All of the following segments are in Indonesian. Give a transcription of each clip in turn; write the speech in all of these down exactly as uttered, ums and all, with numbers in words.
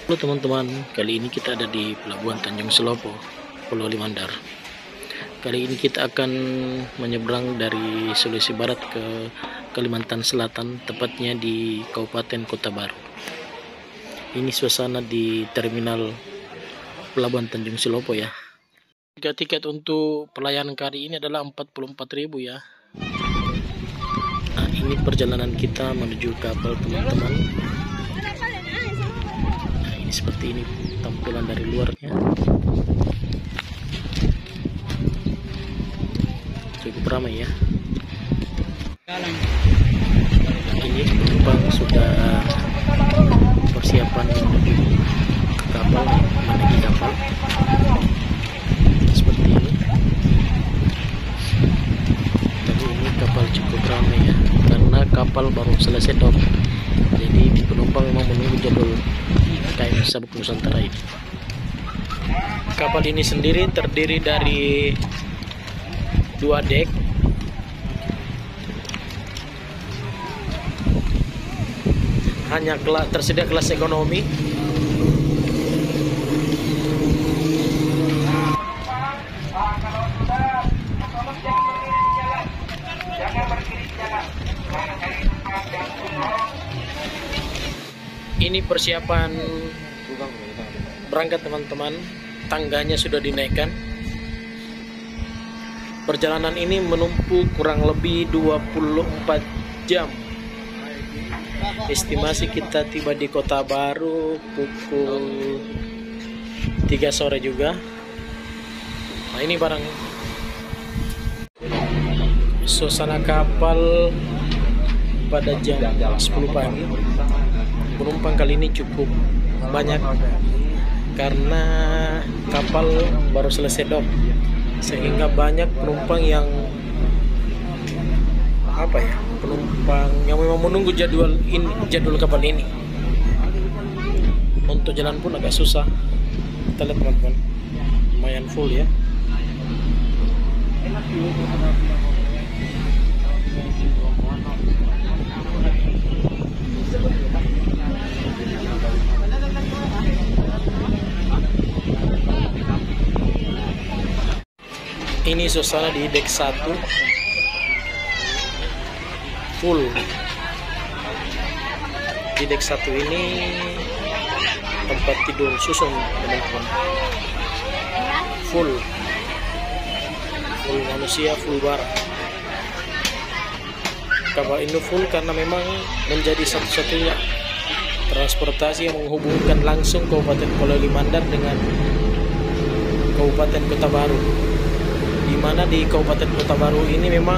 Halo teman-teman, kali ini kita ada di Pelabuhan Tanjung Selopo, Pulau Limandar. Kali ini kita akan menyeberang dari Sulawesi Barat ke Kalimantan Selatan, tepatnya di Kabupaten Kota Baru. Ini suasana di terminal Pelabuhan Tanjung Selopo ya. Harga tiket untuk pelayanan kali ini adalah empat puluh empat ribu ya. Nah, ini perjalanan kita menuju kapal teman-teman. Seperti ini tampilan dari luarnya, cukup ramai ya. Ini penumpang sudah persiapan menuju ke kapal, menaiki kapal seperti ini. Tapi ini kapal cukup ramai ya, karena kapal baru selesai dok. Jadi penumpang memang menunggu jadwal K M Sabuk Nusantara ini. Kapal ini sendiri terdiri dari dua dek, hanya kelas, tersedia kelas ekonomi. Ini persiapan berangkat teman-teman, tangganya sudah dinaikkan. Perjalanan ini menempuh kurang lebih dua puluh empat jam. Estimasi kita tiba di Kota Baru pukul tiga sore juga. Nah, ini barang suasana kapal pada jam sepuluh pagi. Penumpang kali ini cukup banyak karena kapal baru selesai dok, sehingga banyak penumpang yang apa ya penumpang yang memang menunggu jadwal ini, jadwal kapal ini. Untuk jalan pun agak susah. Kita lihat teman-teman, lumayan full ya. Ini suasana di dek satu, full. Di dek satu ini tempat tidur susun teman-teman, full, full manusia, full barang. Kapal ini full karena memang menjadi satu-satunya transportasi yang menghubungkan langsung Kabupaten Pulau Limandar dengan Kabupaten Kota Baru. Di mana di Kabupaten Kota Baru ini memang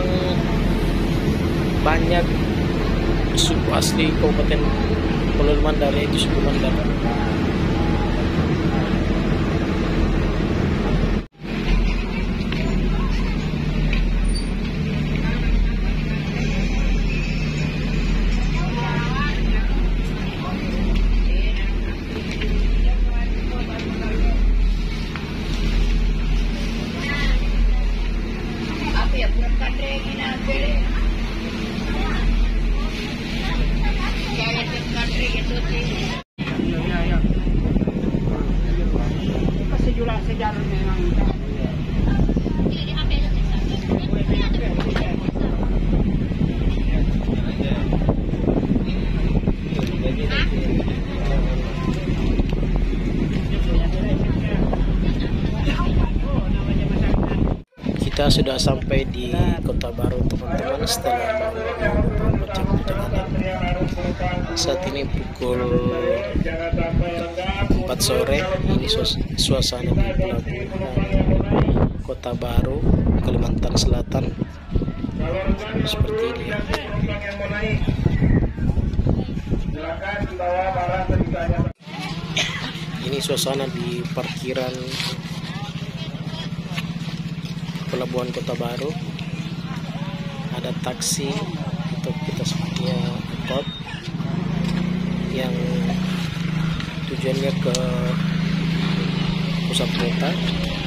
banyak suku asli Kabupaten Pulau Limandar, yaitu suku Mandar. Kita sudah sampai di Kota Baru teman-teman setelah beberapa jam perjalanan. Saat ini pukul empat sore. Ini suasana di Pelabuhan Kota Baru, Kalimantan Selatan. Seperti ini ya. Ini suasana di parkiran Pelabuhan Kota Baru. Ada taksi atau kita sebutnya angkot yang tujuannya ke pusat kota.